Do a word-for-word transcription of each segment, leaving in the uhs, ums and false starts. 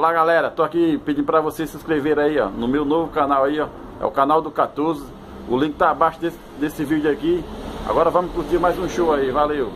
Olá galera, tô aqui pedindo pra vocês se inscreverem aí, ó, no meu novo canal aí, ó. É o canal do quatorze. O link tá abaixo desse, desse vídeo aqui. Agora vamos curtir mais um show aí, valeu!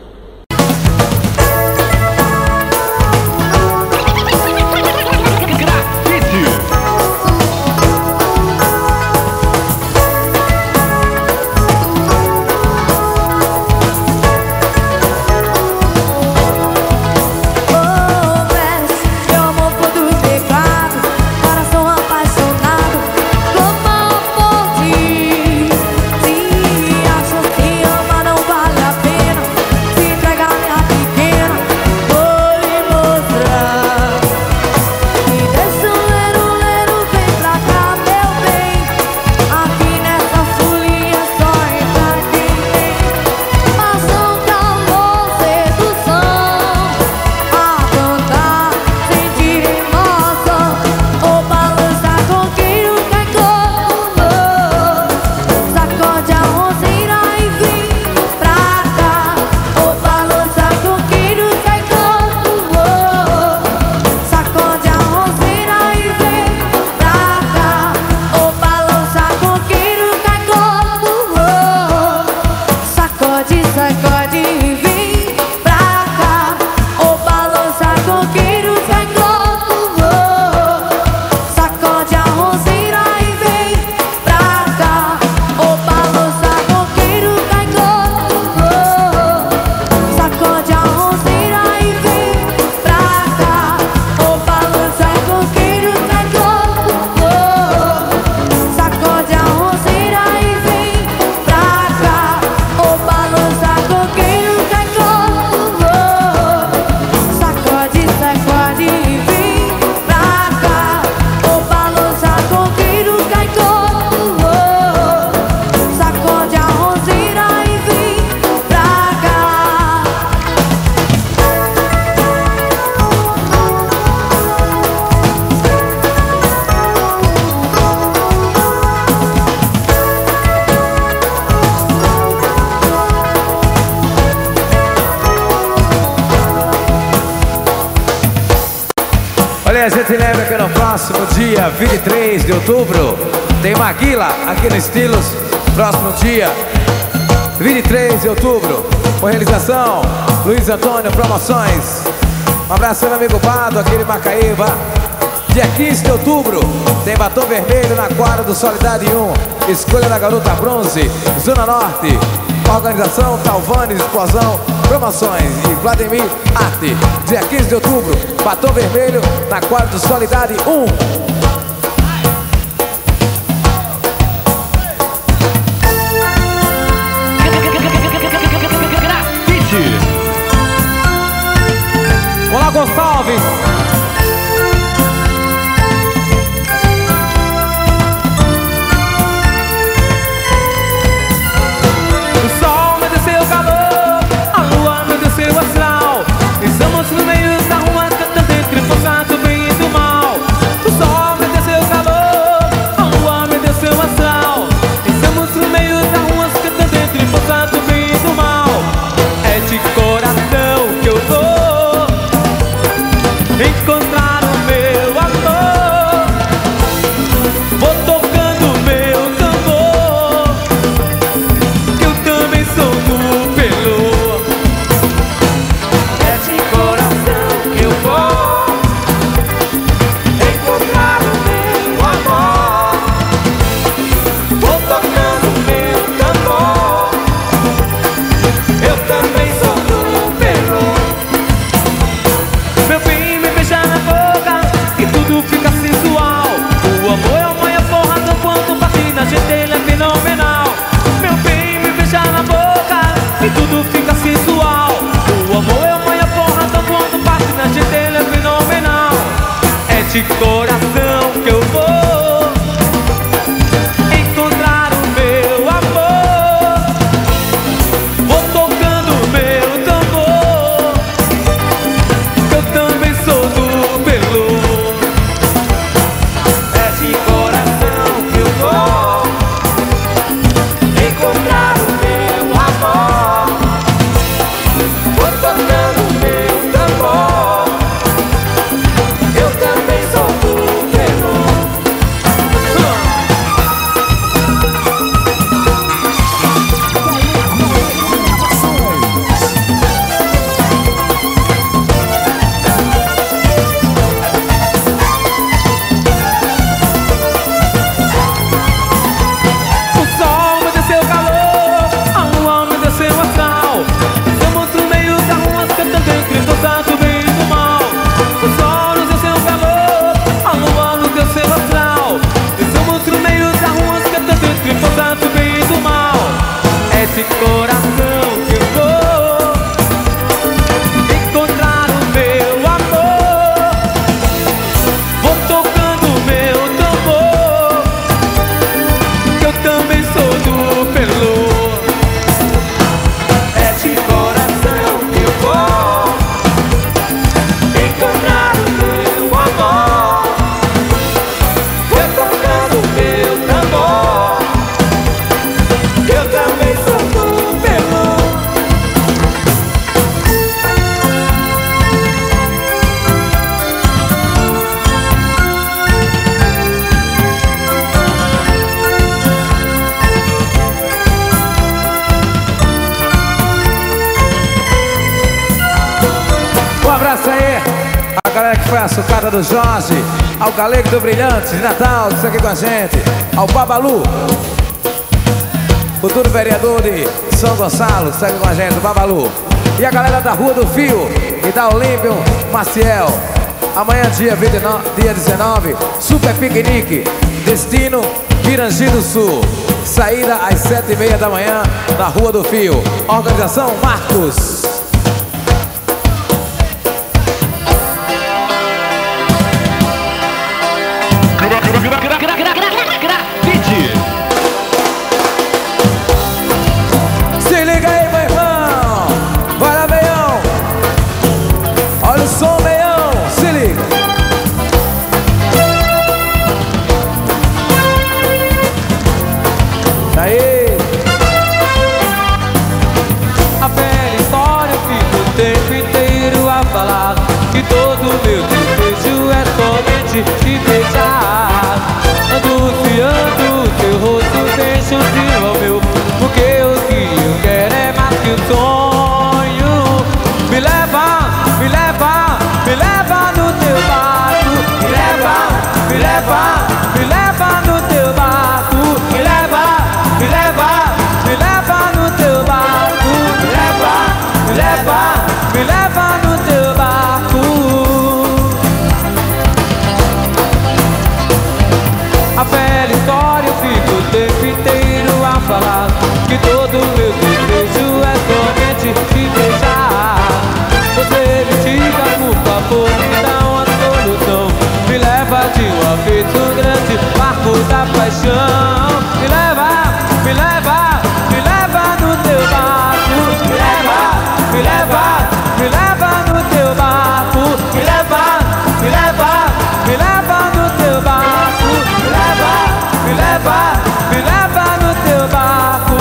Olha, a gente lembra que no próximo dia vinte e três de outubro tem Maguila aqui no Estilos. Próximo dia vinte e três de outubro, com realização Luiz Antônio Promoções. Um abraço meu amigo Bado, aqui de Macaíba. Dia quinze de outubro tem Batom Vermelho na quadra do Solidade um. Escolha da Garota Bronze, Zona Norte. Organização Calvanes Explosão Promoções e Vladimir Arte. Dia quinze de outubro, Batom Vermelho na quadra do Solidade um. Olá, Gonçalves. O sol me desceu calor, a lua me desceu astral. Estamos no meio da rua cantando entre forçado do bem e do mal. O sol me desceu calor, a lua me desceu astral. Estamos no meio da rua cantando entre forçado do bem e do mal. É de coração que eu vou encontrar o meu amor. Vou tocando meu tambor, que eu também sou do Pelô. É de coração que eu vou encontrar o meu amor. Vou tocando meu tambor, eu também sou do Pelô. Meu bem, me beija na boca e tudo fica sensual. O amor é uma é porra, tão quanto bate na gente, ele é fenomenal. Meu bem, me beija na boca e tudo fica sensual. O amor é uma é porra, tão quanto bate na gente, ele é fenomenal. É de coração que eu vou encontrar o meu amor. Vou tocando meu tambor, eu também sou do Pelô. É de coração que eu vou encontrar o meu amor. Vou tocando meu tambor, eu também galera que foi a sucata do Jorge, ao Galego do Brilhante de Natal, que está aqui com a gente, ao Babalu, futuro vereador de São Gonçalo, que está aqui com a gente, o Babalu. E a galera da Rua do Fio e da Olímpio Maciel. Amanhã, dia, vinte e nove, dia dezenove, super piquenique, destino Pirangi do Sul. Saída às sete e meia da manhã na Rua do Fio. Organização Marcos. Se liga aí, meu irmão. Vai lá, meião. Olha o som, meião. Se liga. Aí. A velha história eu fico o tempo inteiro a falar que todo meu desejo é somente te beijar. Anunciando teu rosto bem juntinho ao meu, porque o que eu quero é mais que um sonho. Me leva, me leva, me leva no teu barco. Me leva, me leva, me leva no teu barco. Me leva, me leva, me leva no teu barco. Me leva, me leva, me leva no teu barco. A velha história eu fico o tempo inteiro a falar que todo meu desejo é somente te beijar. Você me diga, por favor, me dá uma solução. Me leva de uma vez no grande barco da paixão. Me leva, me leva, me leva no teu barco. Me leva, me leva, me leva no teu barco. Me leva, me leva, me leva no teu barco. Me leva, me leva, me leva no teu barco.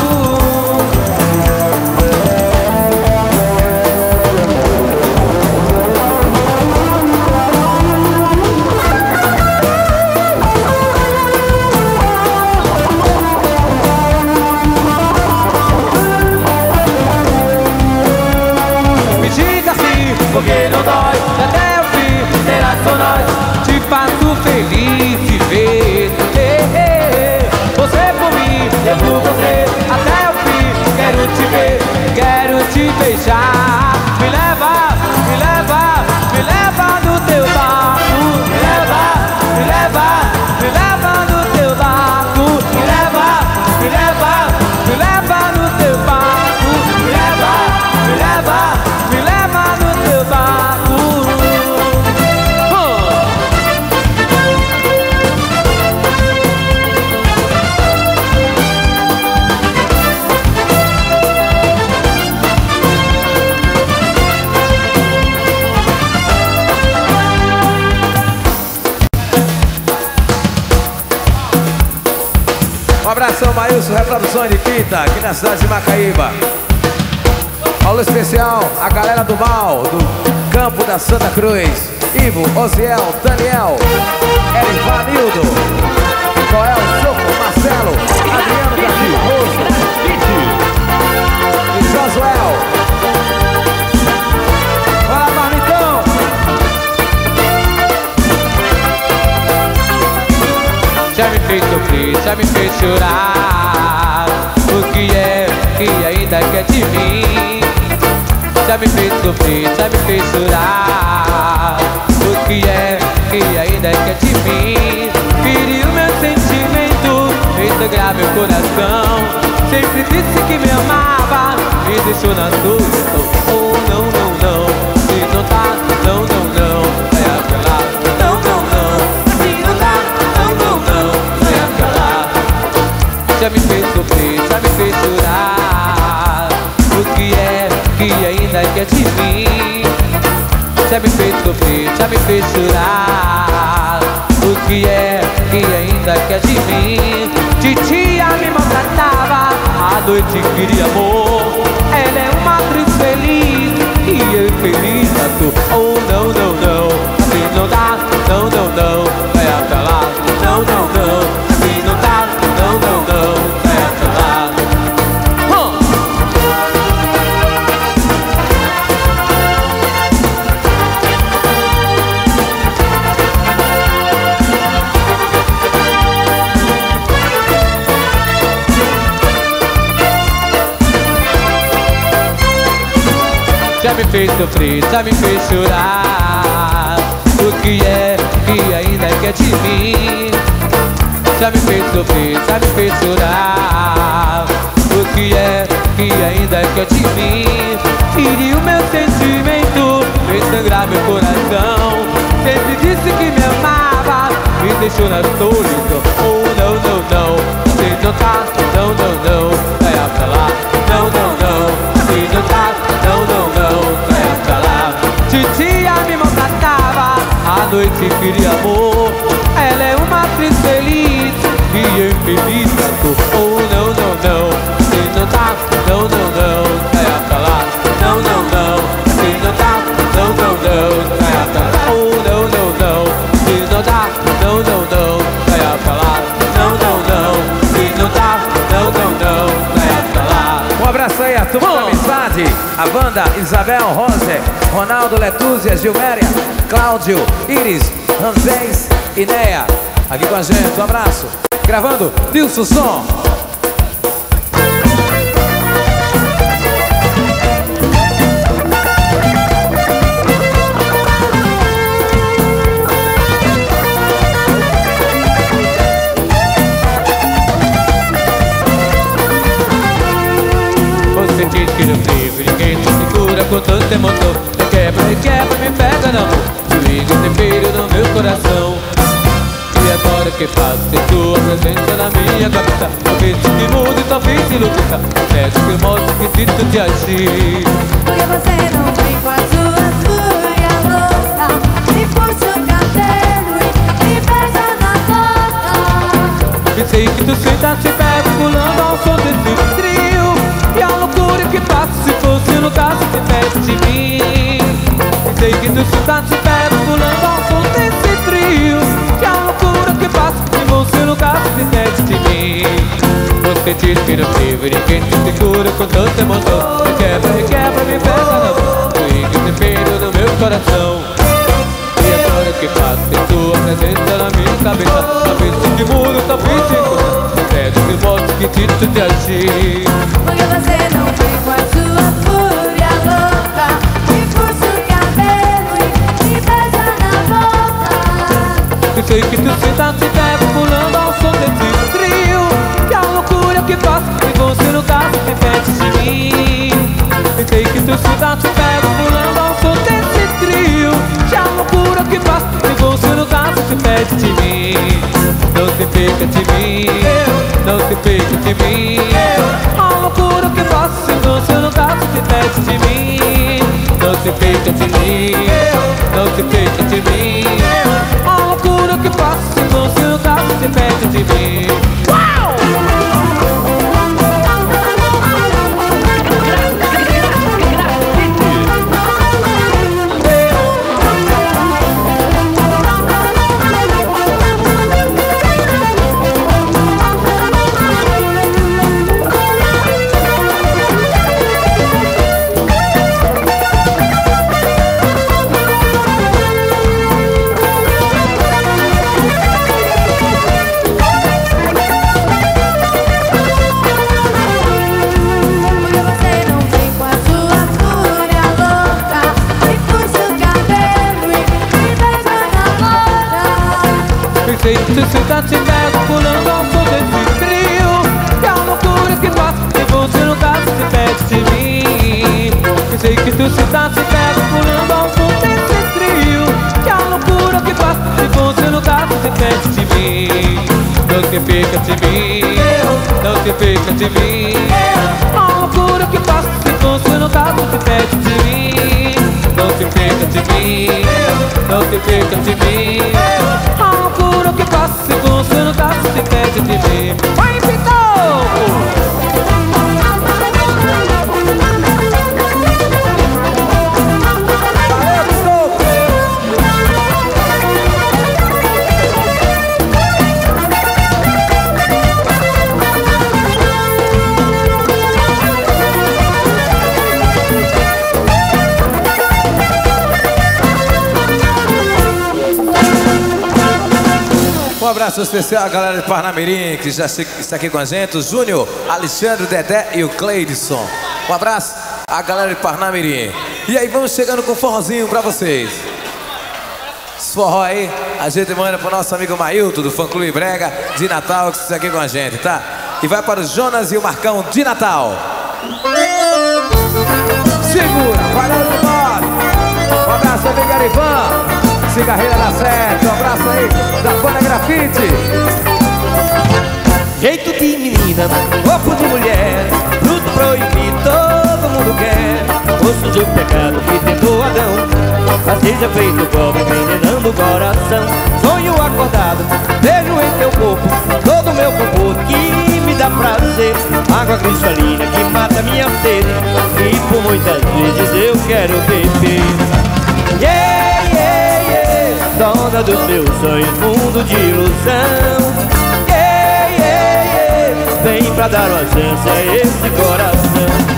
Me diga sim, porque não dói, até o fim será só nós. Te faço feliz de ver. eh, eh. Você por mim, eu por você, até o fim. Quero te ver, quero te beijar. Me leva, me leva, me leva no teu barco. Me leva, me leva, me leva no teu barco. Me leva, me leva, me leva no teu barco. Me leva, me leva, me leva no teu barco. Huh. Um abração, Maílson, Reproduções de Fita, aqui na cidade de Macaíba. Alô especial, a galera do Mal, do Campo da Santa Cruz. Ivo, Osiel, Daniel, Erivanildo, Joel, Soco, Marcelo, Adriano, Davi, Roso e Josuel. Vai lá, Marmitão. Já me fez sofrer, já me fez chorar. O que é que ainda quer de mim? Já me fez sofrer, já me fez chorar. O que é que ainda quer de mim? Feriu meu sentimento, fez sangrar meu coração. Sempre disse que me amava, me deixou na solidão. Oh, não, não, não, se não tá, não, não, não, vai apelar. Não, não, não, se não tá, não, não, não, vai apelar. Já me fez sofrer, já me fez chorar. O que é que ainda quer de mim? Já me fez sofrer, já me fez chorar. O que é que ainda quer de mim? Titia me maltratava, à noite queria amor. Ela é uma atriz feliz e eu feliz à toa. Oh, não, não, não, assim não dá. Não, não, não, vai apelar. Não, não, não, assim não dá. Não, não, não, vai apelar. Huh. já me fez sofrer, já me fez chorar. O que é que ainda quer de mim? Já me fez sofrer, já me fez chorar. O que é que ainda quer de mim? Feriu meu sentimento, fez sangrar meu coração. Sempre disse que me amava, me deixou na solidão. Oh, não, não, não, se não tá, não, não, não, vai pra lá. Não, não, não, se não tá, não, não, não, vai pra lá. De dia me maltratava, à noite queria amor. Ela é uma atriz feliz e eu infeliz cantor. Oh, não, não, não, se não tá, não, não, não, vai pra lá. Não, não, não, se não tá, não, não, não, vai pra lá. Oh, não, não, não, se não tá, não, não, não, vai pra lá. Não, não, não, se não tá, não, não, não, vai pra lá. Um abraço aí a turma da amizade, a banda Isabel, Rose, Ronaldo, Letúzia, Gilméria, Cláudio, Iris, Ramsés e Neia, aqui com a gente, um abraço. Gravando, Dilson Som. Você diz que não vive, ninguém te segura com tanto emoção. Me quebra, me quebra, me pega não. Liga o tempero no meu coração. E agora que faço? Tem tua presença na minha cabeça. Talvez se mude, talvez se luta. Pede que eu mostre que sinto de agir. Porque você não vem com a sua fúria louca. Me puxa o cabelo e me beija na boca. Pensei que tu senta, te pego pulando ao som desse trio. E a loucura que faço se fosse no caso te pede de mim. Pensei que tu senta, te pego pulando ao som desse trio. E a loucura que faço se fosse no caso te pede de mim. Você diz que não teve ninguém te segura com tanta emoção. Me quebra, me quebra, me pega na mão. Liga o tempero no meu coração. E agora que faço? Tem tua presença na minha cabeça. Talvez se muda, talvez se encontra. Pede que mostre que sinto de agir. Porque você não vem com a sua fúria louca. Me puxa o cabelo e me beija na boca. Pensei que tu senta, te pego pulando ao som desse trio. E a loucura que faço se você no caso te pede de mim. Pensei que tu senta, te pego pulando ao som desse trio. E a loucura que faço se você no caso te pede de mim. Não se fica de mim, não se fica de mim. A loucura que faço se você no caso te pede de mim. Não se fica de mim, não se fica de mim. A loucura que faço se você no caso te pede de mim. Uau! Pensei que tu senta, te pego pulando ao som desse trio. E a loucura que faço se você no caso te pede de mim. Pensei que tu senta, te pego pulando ao som desse trio. E a loucura que faço se você no caso te pede de mim. Não se fica de mim, não se fica de mim. A loucura que faço se você no caso te pede de mim. Não se fica de mim, não se fica de mim. A loucura que faço se você no caso te pede de mim. Vai, Vitor! Um abraço especial à galera de Parnamirim, que já está aqui com a gente, o Júnior, Alexandre, o Dedé e o Cleidson. Um abraço à galera de Parnamirim. E aí vamos chegando com um forrozinho pra vocês. Esse forró aí, a gente manda pro nosso amigo Mailton do Fã Clube Brega de Natal, que está aqui com a gente, tá? E vai para o Jonas e o Marcão de Natal. Segura, vai lá no bar. Um abraço, amigo Garivan. Cigarreira dá certo. Um abraço aí da Fana Grafite. Jeito de menina, corpo de mulher, fruto proibido, todo mundo quer. Gosto de um pecado que tentou Adão, mas seja feito cobre envenenando o coração. Sonho acordado, vejo em teu corpo todo meu conforto que me dá prazer. Água cristalina que mata minha sede, e por muitas vezes eu quero beber. Yeah, yeah, yeah, dona dos meus sonhos, mundo de ilusão. Yeah, yeah, yeah, vem pra dar uma chance a esse coração.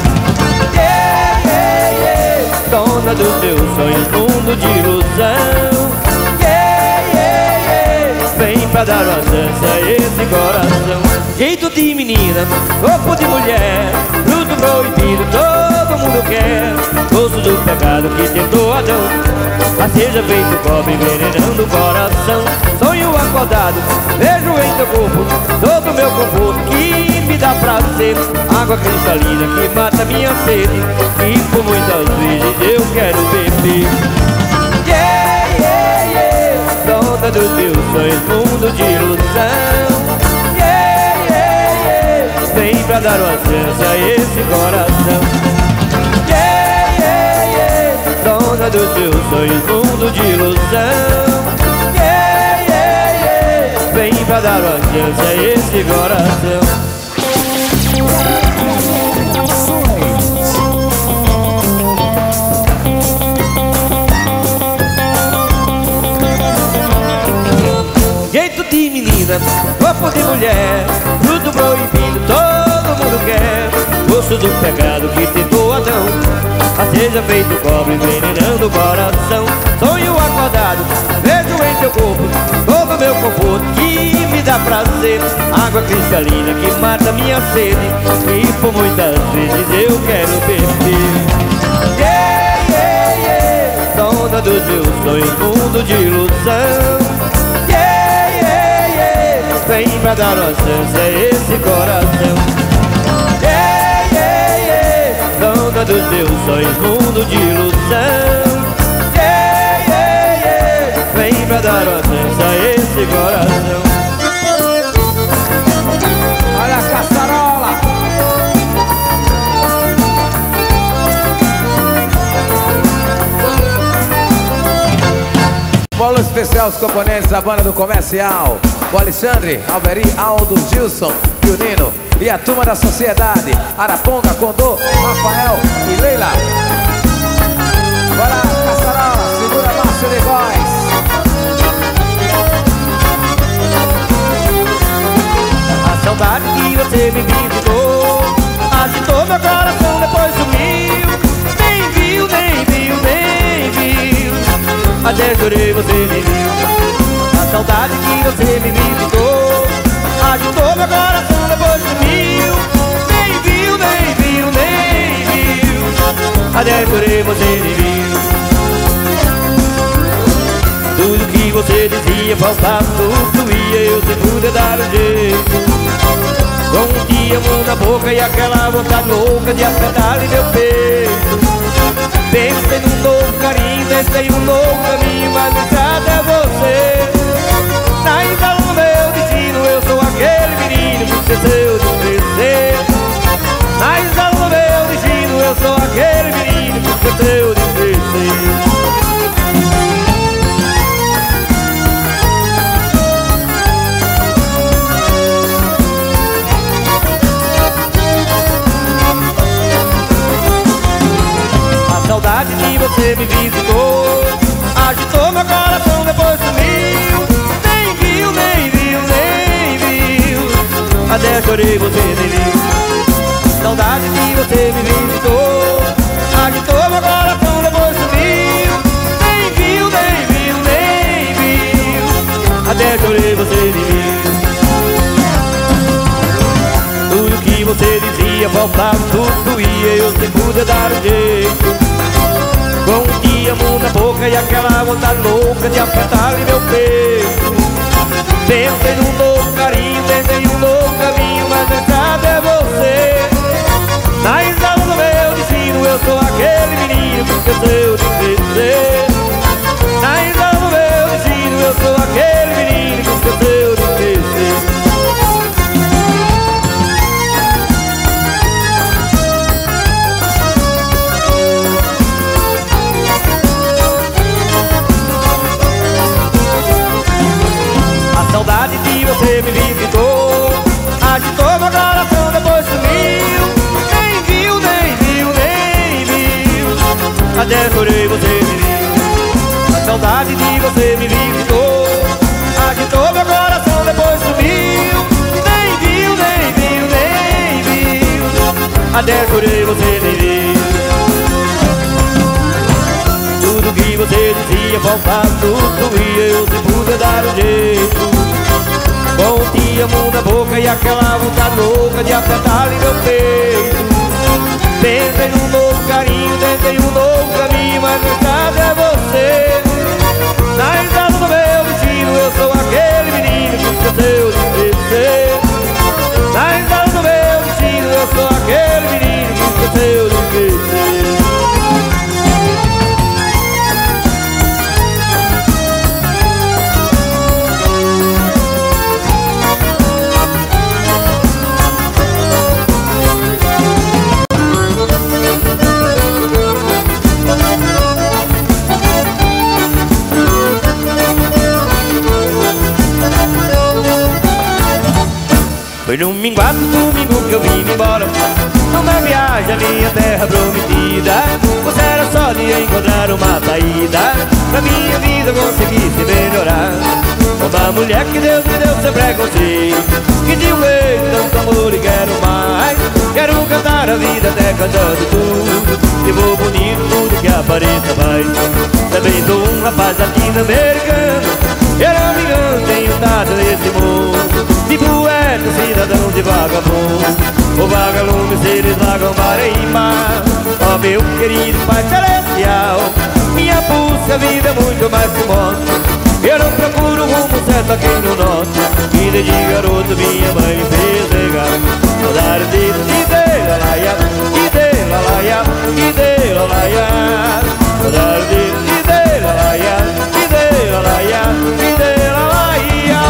Dona dos meus sonhos, mundo de ilusão. Yeah, yeah, yeah, vem pra dar uma chance a esse coração. Jeito de menina, corpo de mulher, fruto proibido, todo mundo quer. Gosto do pecado que tentou Adão, mas seja feito cobre envenenando o coração. Sonho acordado, vejo em teu corpo todo meu conforto que me dá prazer. Água cristalina que mata minha sede, e por muitas vezes eu quero beber. Yeah, yeah, yeah, dona dos meus sonhos, mundo de ilusão. Yeah, yeah, yeah, vem pra dar uma chance a esse coração. Yeah, yeah, yeah, dona dos meus sonhos, mundo de ilusão. Yeah, yeah, yeah, vem pra dar uma chance a esse coração. Jeito de menina, corpo de mulher, fruto proibido, todo mundo quer. Gosto do pecado que tentou Adão, mas seja feito cobre envenenando o coração. Sonho acordado, vejo em teu corpo todo meu conforto que me dá prazer. Água cristalina que mata minha sede, e por muitas vezes eu quero beber. Yeah, yeah, yeah, dona dos meus sonhos, mundo de ilusão. Vem pra dar uma chance a esse coração. Yeah, yeah, yeah, dona dos meus sonhos, mundo de ilusão. Yeah, yeah, yeah, vem pra dar uma chance a esse coração. Olha a caçarola. Bolo especial, os componentes da banda do Comercial. O Alexandre, Alberi, Aldo, Gilson e o Nino. E a turma da Sociedade, Araponga, Condô, Rafael e Leila. Bora, caçarola, segura a marcha de voz. A saudade que você me visitou agitou meu coração, depois sumiu. Nem viu, nem viu, nem viu. Até chorei, você nem viu. A saudade que você me visitou agitou meu coração, depois sumiu. Nem viu, nem viu, nem viu. Até chorei, você nem viu. Tudo que você dizia faltava, tudo fluía, eu sem poder dar um jeito. Com um dia mão na boca e aquela vontade louca de apertar em meu peito. Pensei num novo carinho, pensei um novo caminho, mas o estrada é você. Na escala do meu destino, eu sou aquele menino que esqueceu de crescer. Na escala do meu destino, eu sou aquele menino que esqueceu de crescer. A saudade que você me visitou agitou meu coração, depois sumiu. Nem viu, nem viu, nem viu. Até chorei, você nem viu. Saudade que você me visitou agitou meu coração, depois sumiu. Nem viu, nem viu, nem viu. Até chorei, você nem viu. Tudo que você dizia faltava, tudo doía, eu sem poder dar um jeito. e aquela vontade louca de apertar-lhe meu peito. Pensei num novo carinho, tentei um novo caminho, mas a estrada é você. Na estrada do meu destino eu sou aquele menino que esqueceu de crescer. Na estrada do meu destino eu sou aquele menino que esqueceu de crescer. A saudade de você me visitou, agitou meu coração, depois sumiu. Nem viu, nem viu, nem viu, até chorei, você me viu. A saudade de você me visitou, agitou meu coração, depois sumiu. Nem viu, nem viu, nem viu, até chorei, você me viu. Tudo que você dizia faltava, tudo e eu se pude dar um jeito. Com o te amo na boca e aquela vontade louca de apertar-lhe meu peito. Pensei num novo carinho, tentei um novo caminho, mas no caso é você. Na estrada do meu destino eu sou aquele menino que esqueceu de crescer. Na estrada do meu destino eu sou aquele menino que esqueceu de crescer. Foi num minguado domingo que eu vim embora, numa viagem à minha terra prometida. Você era só de encontrar uma saída pra minha vida conseguisse melhorar. Uma mulher que Deus me deu sem preconceito, que de um jeito tanto amor e quero mais. Quero cantar a vida até cantando tudo, e vou bonito tudo que apareça mais. Também sou um rapaz latino-americano, eu não me engano, tenho dado nesse mundo. De poeta, cidadão de vagabundo, o vagalume se deslagam para em mar. Ó meu querido Pai Celestial, minha busca, a vida é muito mais que moto. Eu não procuro rumo certo aqui no norte. Vida de garoto minha mãe me fez negar. Saudade de de lalaia, de lalaia, de lalaia. Saudade de de lalaia, de lalaia, de lalaia.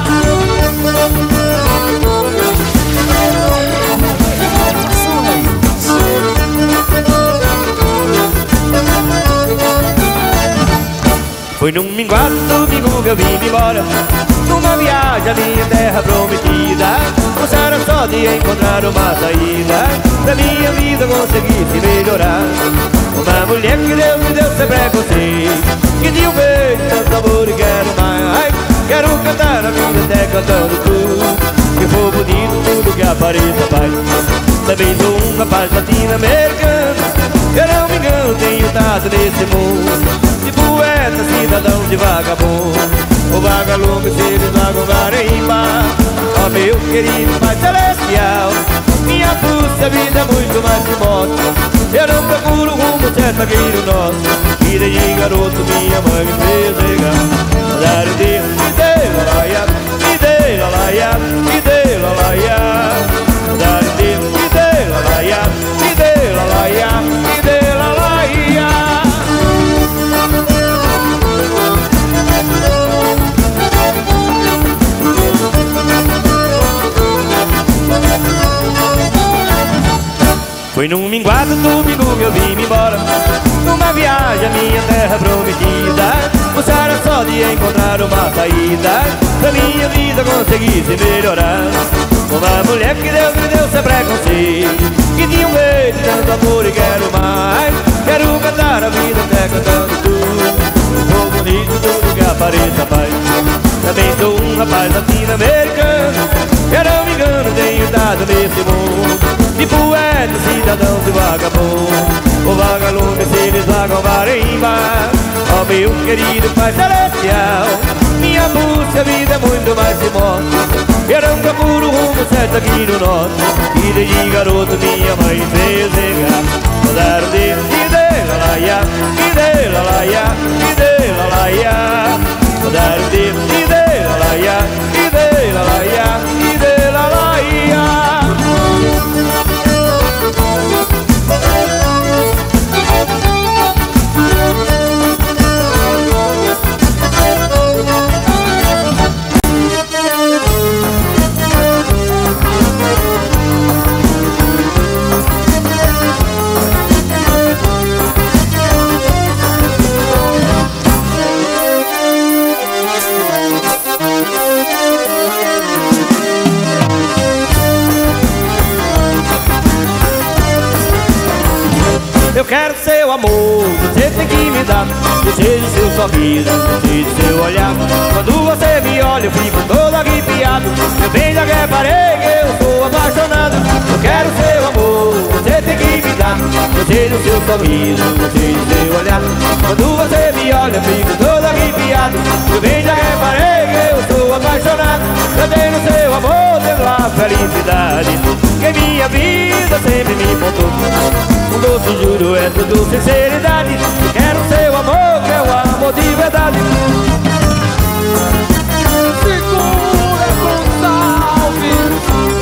Foi num minguado domingo que eu vim embora, numa viagem à minha terra prometida. Você era só de encontrar uma saída pra minha vida conseguisse melhorar. Uma mulher que Deus me deu sem preconceito, que de um beijo tanto amor e quero mais. Quero cantar a vida até cantando tudo, que for bonito tudo que apareça, Pai. Também sou um rapaz latino-americano, eu não me engano, tenho dado nesse mundo. De poeta, cidadão de vagabundo, o vagalume se deslagam em mar. Ó meu querido Pai Celestial, minha busca, a vida é muito mais que moto. Eu não procuro rumo certo aqui no norte. Vida de garoto minha mãe me fez negar. Saudade de de lalaia, de lalaia, de lalaia. Saudade de de lalaia, de lalaia, de lalaia. Foi num minguado domingo que eu vim embora, numa viagem à minha terra prometida. Você era só de encontrar uma saída pra minha vida conseguisse melhorar. Uma mulher que Deus me deu sem preconceito, que tinha um beijo, tanto amor e quero mais. Quero cantar a vida até cantando tudo, vou bonito tudo que apareça, Pai. Também sou um rapaz latino-americano, eu não me engano, tenho dado nesse mundo. De poeta, cidadão de vagabundo, o vagalume se deslagam em mar. Ó meu querido Pai Celestial, minha busca, a vida é muito mais que moto. Eu não procuro rumo certo aqui no norte. Vida de garoto minha mãe fez negar. Saudade de de lalaia, de lalaia, seu amor, você tem que me dar. Desejo seu sorriso, desejo seu olhar. Quando você me olha eu fico todo arrepiado. Eu bem já reparei que eu sou apaixonado. Eu quero seu amor, você tem que me dar. Desejo seu sorriso, desejo seu olhar. Quando você me olha eu fico todo arrepiado. Eu bem já reparei que eu sou apaixonado. Eu tenho no seu amor, tenho a felicidade que minha vida sempre me contou. O doce juro é tudo sinceridade. Eu quero seu amor, que é o amor de verdade. Segura, Gonçalves.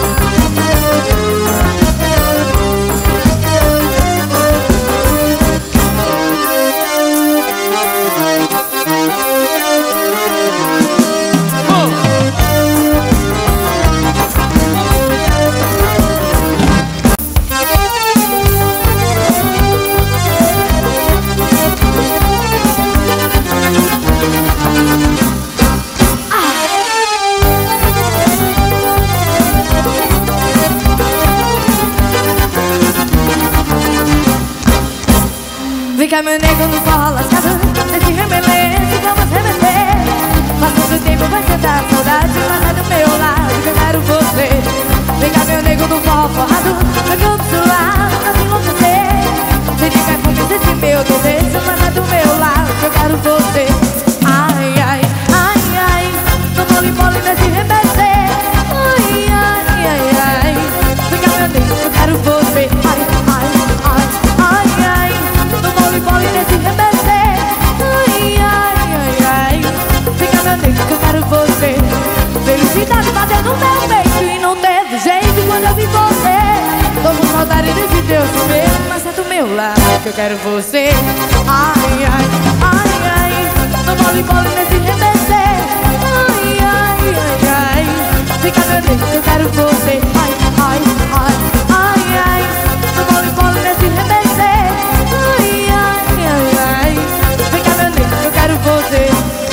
Fica meu nego no forró lascado, nesse remelento vamos remeter. Faz muito tempo vai sentar saudade, mas é do meu lado que eu quero você. Fica meu nego no forró forrado, meu corpo suado, pra me enlouquecer. Se diga como esse meu desejo, mas é do meu lado que eu quero você. Ai, ai, ai, ai, no mole mole nesse remeter. Ai, ai, ai, ai, fica meu nego, eu quero você. Ai, ai, ai, ai, ai, no mole mole nesse remeter. Ai, ai, ai, ai, fica meu nego, eu quero você. Felicidade batendo no meu peito e não teve jeito quando eu vi você. Tô com saudade desse Deus mesmo, mas é do meu lado que eu quero você. Ai, ai, ai, ai, no mole mole nesse remeter. Ai, ai, ai, ai, fica meu nego, eu quero você. Ai, ai, ai, ai, ai, no mole mole nesse remeter. Ai, ai, ai, ai, fica meu nego, eu quero você.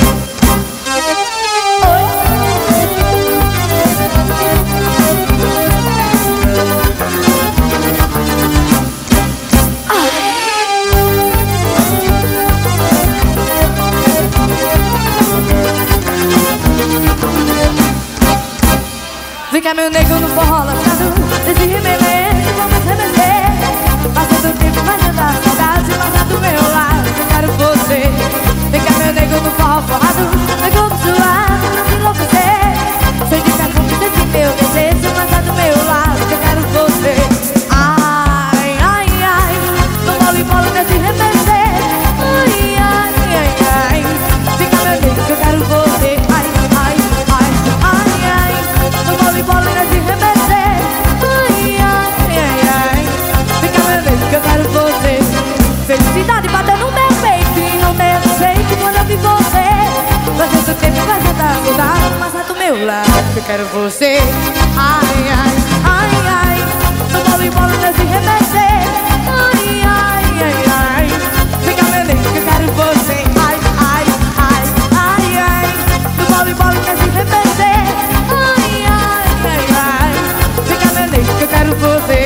Fica meu nego no forró lascado, desse remelento vamos remeter. Passa do tempo, vai sentar saudade, mas é do meu lado que eu quero você. Fica meu nego no forró forrado, meu corpo suado, pra me enlouquecer. Sei de perfume desse meu desejo, mas é do meu lado que eu quero você. Ai, ai, ai, no mole mole nesse remeter. Ai, ai, ai, ai, fica meu nego que eu quero você. Ai, ai, ai, ai, ai, no mole mole nesse remeter. Ai, ai, ai, ai, fica meu nego que eu quero você. Felicidade batendo no meu peito e não teve jeito quando eu vi você. Vai ser do tempo, vai sentar saudade, mas é do meu lado que eu quero você. Ai, ai, ai, ai, no mole mole nesse remeter. Ai, ai, ai, ai, fica meu nego que eu quero você. Ai, ai, ai, ai, ai, no mole mole nesse remeter. Ai, ai, ai, ai, fica meu nego que eu quero você.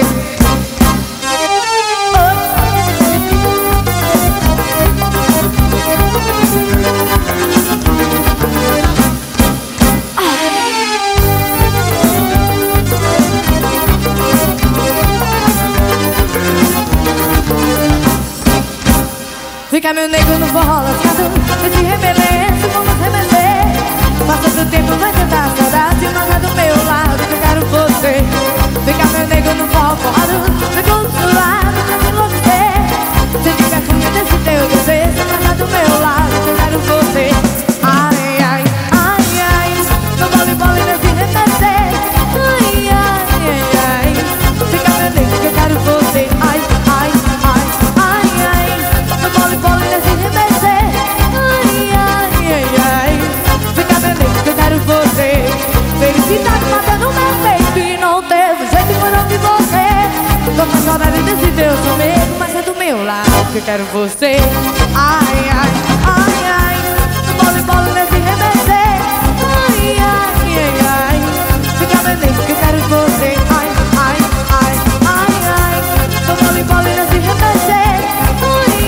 Fica meu nego no forró lascado, nesse remelento vamos remeter. Passa do tempo, vai sentar saudade, mas é do meu lado que eu quero você. Fica meu nego no forró forrado, meu corpo suado, pra me enlouquecer. Se diga como desse teu desejo, mas é do meu lado que eu quero você. Ai, ai, ai, ai, no mole mole nesse remeter. Ai, ai, ai, ai, fica meu nego que eu quero você. Ai, ai, ai, ai, ai, no mole mole nesse remeter. Ai, ai, ai, ai, fica meu nego que eu quero você. Felicidade batendo no meu peito e não teve jeito quando eu vi você. Tô com saudade desse Deus comigo, mas é do meu lado que eu quero você. Ai, ai, ai, ai, no mole mole nesse remeter. Ai, ai, ai, ai, fica meu nego que eu quero você. Ai, ai, ai, ai, ai, no mole mole nesse remeter. Ai,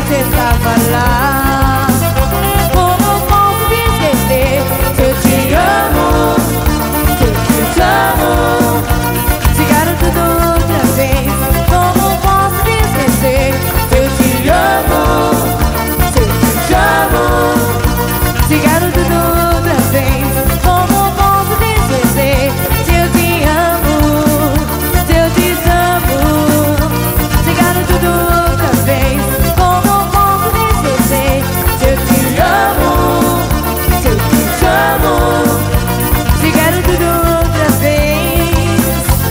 você estava lá. Como posso te esquecer? Se eu te amo, se eu te chamo, te quero tudo outra vez. Como posso te esquecer? Se eu te amo, se eu te chamo, te quero tudo outra vez. Como posso te esquecer? Se eu te amo, se eu te chamo, te quero tudo outra vez. Como posso te esquecer? Se eu te amo, se eu te chamo, te quero tudo outra vez.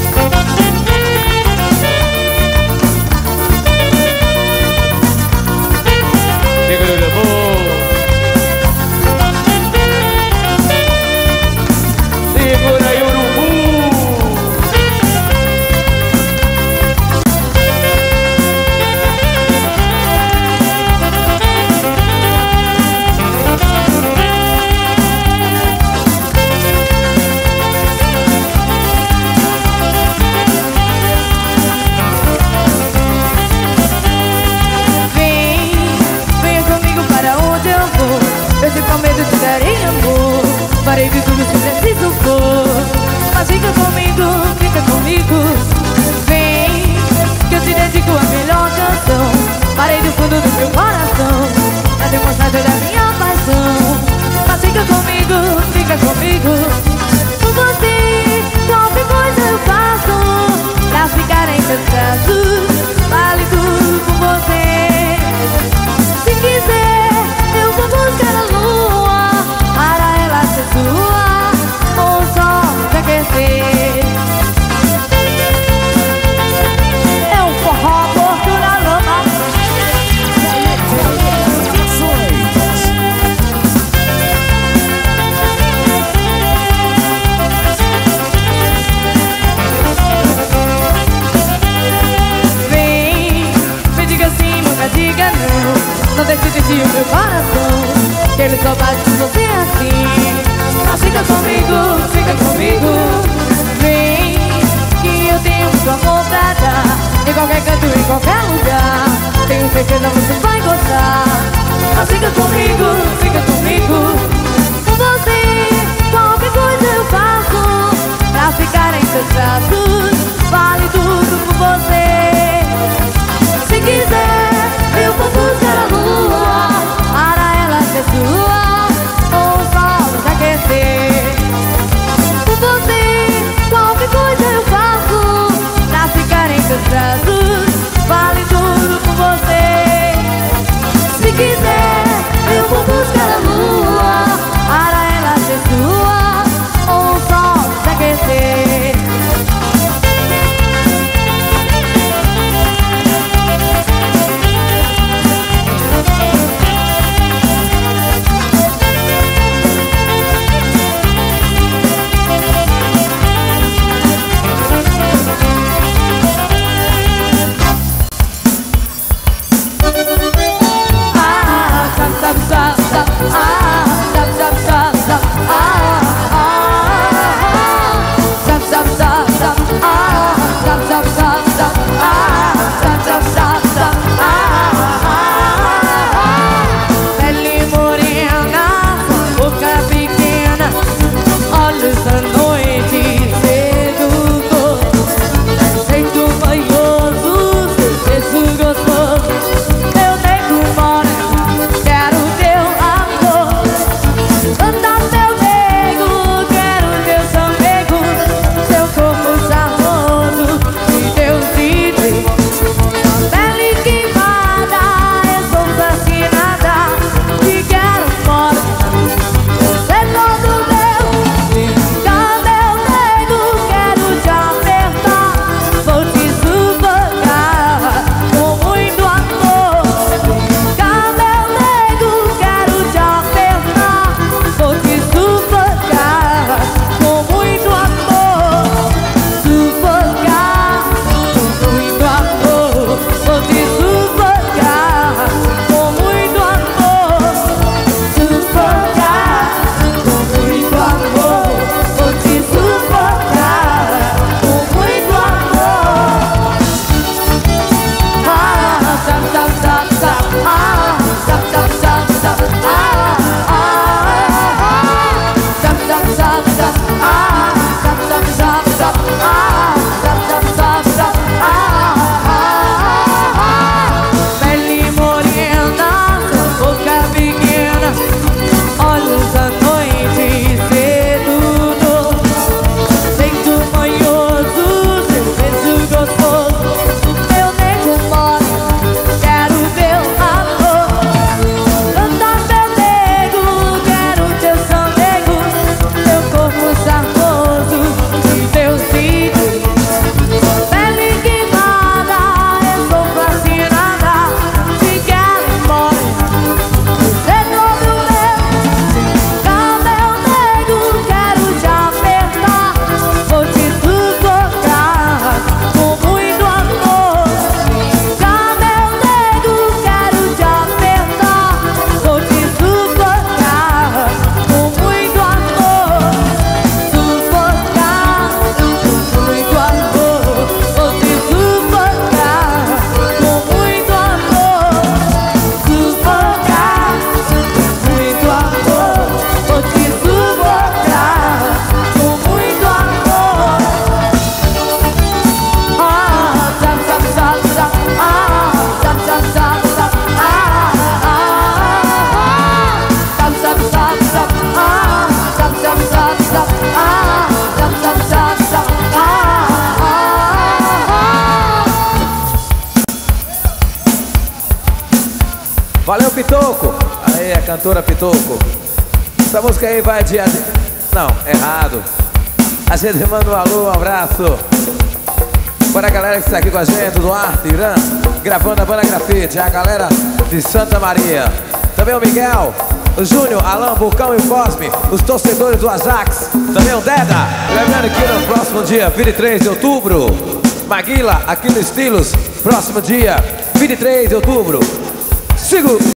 Negro do amor, segura aí, urubu. Vem, venha comigo para onde eu vou. Eu te prometo te darei amor. Farei de tudo se preciso for. Mas fica comigo, fica comigo. Vem, que eu te dedico a melhor canção. Farei do fundo do meu coração pra demonstrar toda a minha paixão. Mas fica comigo, fica comigo. Por você, qualquer coisa eu faço pra ficar em seus braços. Vale tudo por você. Se quiser, eu vou buscar a lua para ela ser sua, ou só te aquecer. É um forró morto na lama. Vem, me diga sim, nunca diga não. Não deixe de ti o meu coração, que ele só bate por você assim. Mas fica comigo, fica comigo. Vem, que eu tenho muito amor pra dar. Em qualquer canto, em qualquer lugar, tenho certeza você vai gostar. Mas fica comigo, fica comigo. Com você, qualquer coisa eu faço pra ficar em seus braços. Vale tudo por você. Se quiser, eu vou buscar a lua para ela ser sua, ou só nos aquecer. Por você, qualquer coisa eu faço pra ficar em seus braços. Vale tudo por você. Se quiser, eu vou buscar a lua para ela ser sua, ou só nos aquecer. Valeu, Pitoco. Aí, a cantora Pitoco. Essa música aí vai de... Não, errado. A gente manda um alô, um abraço para a galera que está aqui com a gente, Duarte, Irã, gravando a banda Grafite, a galera de Santa Maria. Também o Miguel, o Júnior, Alan, Vulcão e o Cosme, os torcedores do Ajax. Também o Deda. Lembrando que no próximo dia, vinte e três de outubro, Maguila, aqui no Estilos. Próximo dia, vinte e três de outubro. Sigo.